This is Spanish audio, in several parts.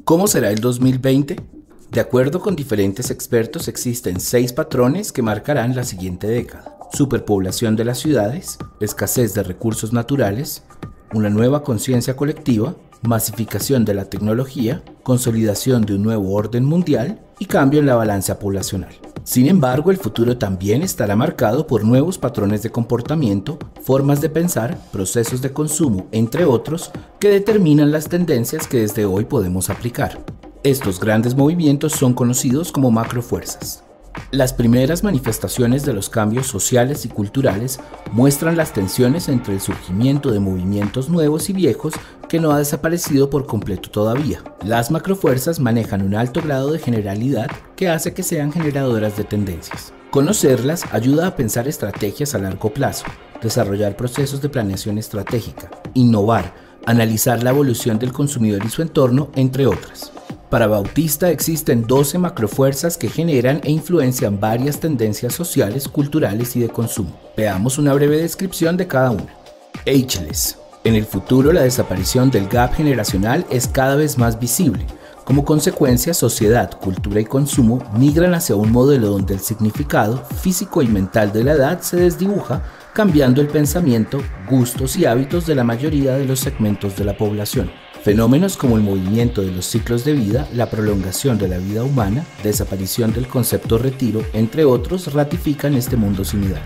¿Cómo será el 2020? De acuerdo con diferentes expertos, existen 6 patrones que marcarán la siguiente década: superpoblación de las ciudades, escasez de recursos naturales, una nueva conciencia colectiva, masificación de la tecnología, consolidación de un nuevo orden mundial y cambio en la balanza poblacional. Sin embargo, el futuro también estará marcado por nuevos patrones de comportamiento, formas de pensar, procesos de consumo, entre otros, que determinan las tendencias que desde hoy podemos aplicar. Estos grandes movimientos son conocidos como macrofuerzas. Las primeras manifestaciones de los cambios sociales y culturales muestran las tensiones entre el surgimiento de movimientos nuevos y viejos que no ha desaparecido por completo todavía. Las macrofuerzas manejan un alto grado de generalidad que hace que sean generadoras de tendencias. Conocerlas ayuda a pensar estrategias a largo plazo, desarrollar procesos de planeación estratégica, innovar, analizar la evolución del consumidor y su entorno, entre otras. Para Bautista existen 12 macrofuerzas que generan e influencian varias tendencias sociales, culturales y de consumo. Veamos una breve descripción de cada una. Ageless. En el futuro, la desaparición del gap generacional es cada vez más visible. Como consecuencia, sociedad, cultura y consumo migran hacia un modelo donde el significado físico y mental de la edad se desdibuja, cambiando el pensamiento, gustos y hábitos de la mayoría de los segmentos de la población. Fenómenos como el movimiento de los ciclos de vida, la prolongación de la vida humana, desaparición del concepto retiro, entre otros, ratifican este mundo sin edad.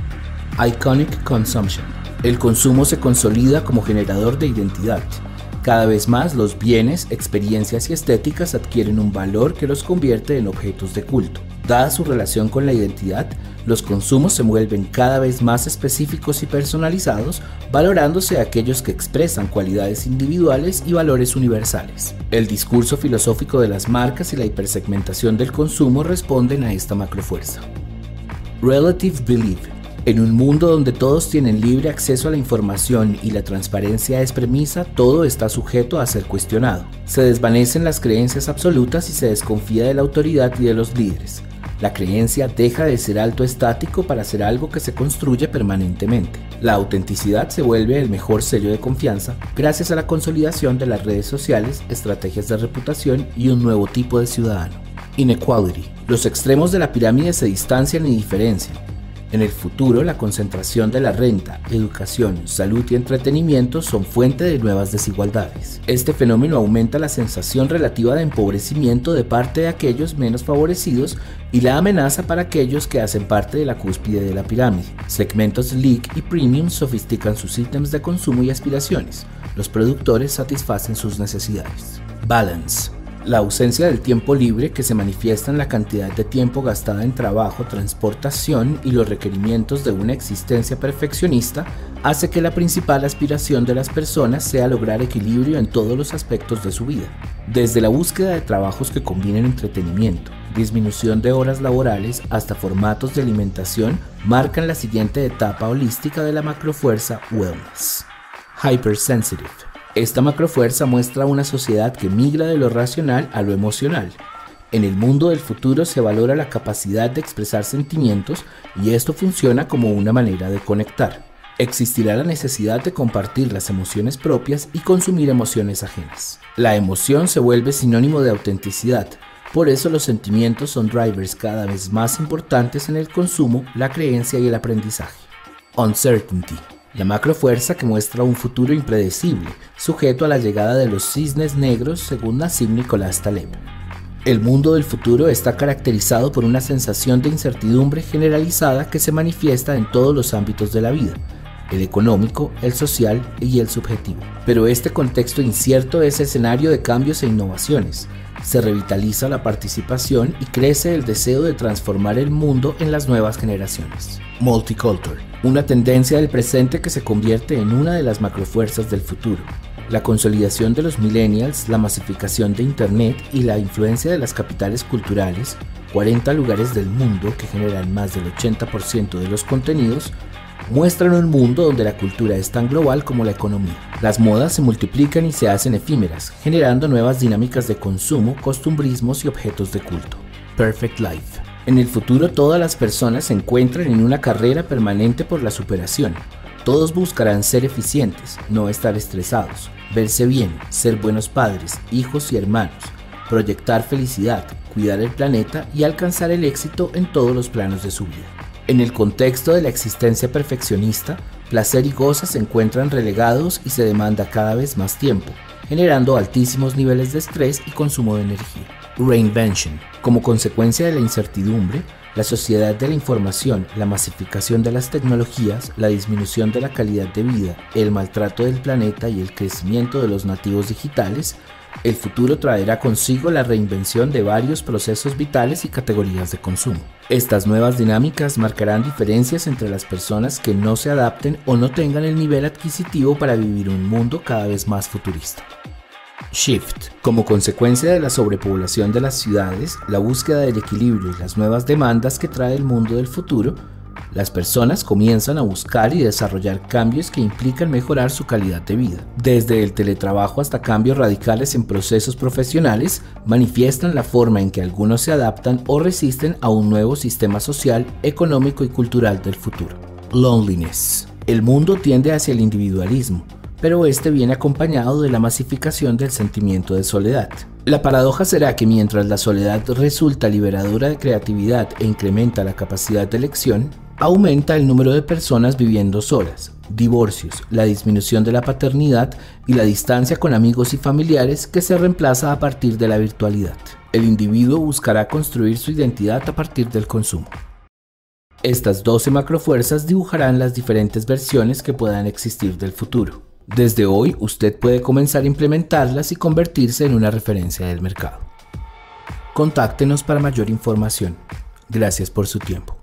Iconic Consumption. El consumo se consolida como generador de identidad. Cada vez más los bienes, experiencias y estéticas adquieren un valor que los convierte en objetos de culto. Dada su relación con la identidad, los consumos se vuelven cada vez más específicos y personalizados, valorándose aquellos que expresan cualidades individuales y valores universales. El discurso filosófico de las marcas y la hipersegmentación del consumo responden a esta macrofuerza. Relative Belief. En un mundo donde todos tienen libre acceso a la información y la transparencia es premisa, todo está sujeto a ser cuestionado. Se desvanecen las creencias absolutas y se desconfía de la autoridad y de los líderes. La creencia deja de ser algo estático para ser algo que se construye permanentemente. La autenticidad se vuelve el mejor sello de confianza gracias a la consolidación de las redes sociales, estrategias de reputación y un nuevo tipo de ciudadano. Inequality. Los extremos de la pirámide se distancian y diferencian. En el futuro, la concentración de la renta, educación, salud y entretenimiento son fuente de nuevas desigualdades. Este fenómeno aumenta la sensación relativa de empobrecimiento de parte de aquellos menos favorecidos y la amenaza para aquellos que hacen parte de la cúspide de la pirámide. Segmentos Elite y Premium sofistican sus ítems de consumo y aspiraciones. Los productores satisfacen sus necesidades. Balance. La ausencia del tiempo libre, que se manifiesta en la cantidad de tiempo gastada en trabajo, transportación y los requerimientos de una existencia perfeccionista, hace que la principal aspiración de las personas sea lograr equilibrio en todos los aspectos de su vida. Desde la búsqueda de trabajos que combinen entretenimiento, disminución de horas laborales hasta formatos de alimentación, marcan la siguiente etapa holística de la macrofuerza Wellness. Hypersensitive. Esta macrofuerza muestra una sociedad que migra de lo racional a lo emocional. En el mundo del futuro se valora la capacidad de expresar sentimientos y esto funciona como una manera de conectar. Existirá la necesidad de compartir las emociones propias y consumir emociones ajenas. La emoción se vuelve sinónimo de autenticidad, por eso los sentimientos son drivers cada vez más importantes en el consumo, la creencia y el aprendizaje. Uncertainty. La macrofuerza que muestra un futuro impredecible, sujeto a la llegada de los cisnes negros según Nassim Nicolás Taleb. El mundo del futuro está caracterizado por una sensación de incertidumbre generalizada que se manifiesta en todos los ámbitos de la vida, el económico, el social y el subjetivo. Pero este contexto incierto es escenario de cambios e innovaciones. Se revitaliza la participación y crece el deseo de transformar el mundo en las nuevas generaciones. Multicultural, una tendencia del presente que se convierte en una de las macrofuerzas del futuro. La consolidación de los millennials, la masificación de Internet y la influencia de las capitales culturales, 40 lugares del mundo que generan más del 80% de los contenidos, muestran un mundo donde la cultura es tan global como la economía. Las modas se multiplican y se hacen efímeras, generando nuevas dinámicas de consumo, costumbrismos y objetos de culto. Perfect Life. En el futuro todas las personas se encuentran en una carrera permanente por la superación. Todos buscarán ser eficientes, no estar estresados, verse bien, ser buenos padres, hijos y hermanos, proyectar felicidad, cuidar el planeta y alcanzar el éxito en todos los planos de su vida. En el contexto de la existencia perfeccionista, placer y goza se encuentran relegados y se demanda cada vez más tiempo, generando altísimos niveles de estrés y consumo de energía. Reinvention. Como consecuencia de la incertidumbre, la sociedad de la información, la masificación de las tecnologías, la disminución de la calidad de vida, el maltrato del planeta y el crecimiento de los nativos digitales, el futuro traerá consigo la reinvención de varios procesos vitales y categorías de consumo. Estas nuevas dinámicas marcarán diferencias entre las personas que no se adapten o no tengan el nivel adquisitivo para vivir un mundo cada vez más futurista. Shift. Como consecuencia de la sobrepoblación de las ciudades, la búsqueda del equilibrio y las nuevas demandas que trae el mundo del futuro, las personas comienzan a buscar y desarrollar cambios que implican mejorar su calidad de vida. Desde el teletrabajo hasta cambios radicales en procesos profesionales, manifiestan la forma en que algunos se adaptan o resisten a un nuevo sistema social, económico y cultural del futuro. Loneliness. El mundo tiende hacia el individualismo, pero este viene acompañado de la masificación del sentimiento de soledad. La paradoja será que mientras la soledad resulta liberadora de creatividad e incrementa la capacidad de elección, aumenta el número de personas viviendo solas, divorcios, la disminución de la paternidad y la distancia con amigos y familiares que se reemplaza a partir de la virtualidad. El individuo buscará construir su identidad a partir del consumo. Estas 12 macrofuerzas dibujarán las diferentes versiones que puedan existir del futuro. Desde hoy, usted puede comenzar a implementarlas y convertirse en una referencia del mercado. Contáctenos para mayor información. Gracias por su tiempo.